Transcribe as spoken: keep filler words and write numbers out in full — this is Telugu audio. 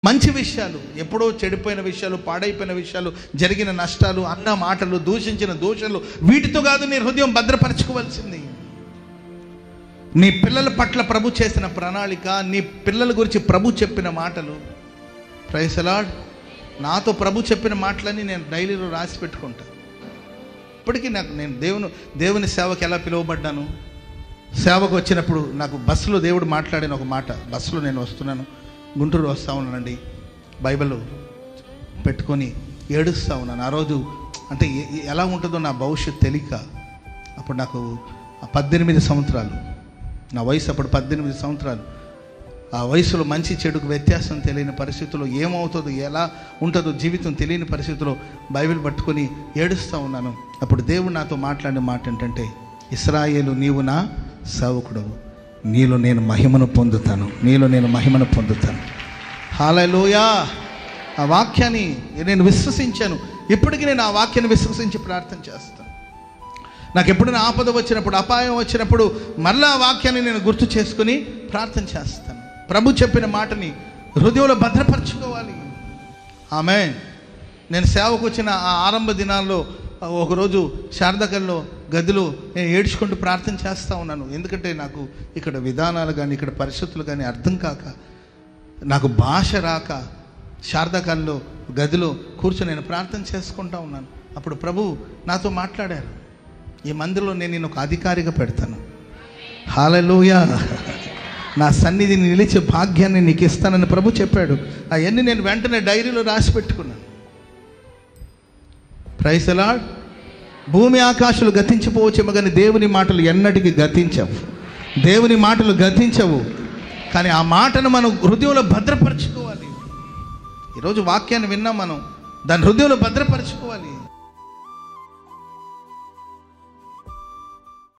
మంచి విషయాలు, ఎప్పుడో చెడిపోయిన విషయాలు, పాడైపోయిన విషయాలు, జరిగిన నష్టాలు, అన్న మాటలు, దూషించిన దోషాలు, వీటితో కాదు నీ హృదయం భద్రపరచుకోవాల్సింది. నీ పిల్లల పట్ల ప్రభు చేసిన ప్రణాళిక, నీ పిల్లల గురించి ప్రభు చెప్పిన మాటలు. Praise the lord. నాతో ప్రభు చెప్పిన మాటలని నేను డైరీలో రాసి పెట్టుకుంటాను. ఇప్పటికీ నాకు నేను దేవుని దేవుని సేవకి ఎలా పిలువబడ్డాను, సేవకు వచ్చినప్పుడు నాకు బస్సులో దేవుడు మాట్లాడిన ఒక మాట. బస్సులో నేను వస్తున్నాను, గుంటూరు వస్తూ ఉన్నానండి, బైబిల్ పెట్టుకొని ఏడుస్తూ ఉన్నాను. ఆ రోజు అంటే ఎలా ఉంటుందో నా భవిష్యత్తు తెలియక, అప్పుడు నాకు పద్దెనిమిది సంవత్సరాలు నా వయసు, అప్పుడు పద్దెనిమిది సంవత్సరాలు. ఆ వయసులో మంచి చెడుకు వ్యత్యాసం తెలియని పరిస్థితుల్లో, ఏమవుతుందో ఎలా ఉంటుందో జీవితం తెలియని పరిస్థితుల్లో బైబిల్ పట్టుకొని ఏడుస్తూ ఉన్నాను. అప్పుడు దేవుడు నాతో మాట్లాడిన మాట ఏంటంటే, ఇశ్రాయేలు నీవు నా సేవకుడవు, నీలో నేను మహిమను పొందుతాను, నీలో నేను మహిమను పొందుతాను. హల్లెలూయా. ఆ వాక్యాన్ని నేను విశ్వసించాను. ఇప్పటికీ నేను ఆ వాక్యాన్ని విశ్వసించి ప్రార్థన చేస్తాను. నాకు ఎప్పుడైనా ఆపద వచ్చినప్పుడు, అపాయం వచ్చినప్పుడు మళ్ళీ ఆ వాక్యాన్ని నేను గుర్తు చేసుకుని ప్రార్థన చేస్తాను. ప్రభు చెప్పిన మాటని హృదయంలో భద్రపరచుకోవాలి. ఆమేన్. నేను సేవకు వచ్చిన ఆ ఆరంభ దినాల్లో ఒకరోజు శారదకల్లో గదిలో నేను ఏడ్చుకుంటూ ప్రార్థన చేస్తూ ఉన్నాను. ఎందుకంటే నాకు ఇక్కడ విధానాలు కానీ, ఇక్కడ పరిస్థితులు కానీ అర్థం కాక, నాకు భాష రాక, శారదకల్లో గదిలో కూర్చొని నేను ప్రార్థన చేసుకుంటూ ఉన్నాను. అప్పుడు ప్రభు నాతో మాట్లాడారు, ఈ మందిరంలో నేను నిన్ను ఒక అధికారిగా పెడతాను. హల్లెలూయా. నా సన్నిధిని నిలిచే భాగ్యాన్ని నీకు ఇస్తానని ప్రభు చెప్పాడు. అవన్నీ నేను వెంటనే డైరీలో రాసి పెట్టుకున్నాను. Praise the lord. భూమి ఆకాశాలు గతించిపోవచ్చేమో కానీ దేవుని మాటలు ఎన్నటికీ గతించవు. దేవుని మాటలు గతించవు. కానీ ఆ మాటను మనం హృదయంలో భద్రపరచుకోవాలి. ఈరోజు వాక్యాన్ని విన్నాం మనం, దాని హృదయంలో భద్రపరచుకోవాలి.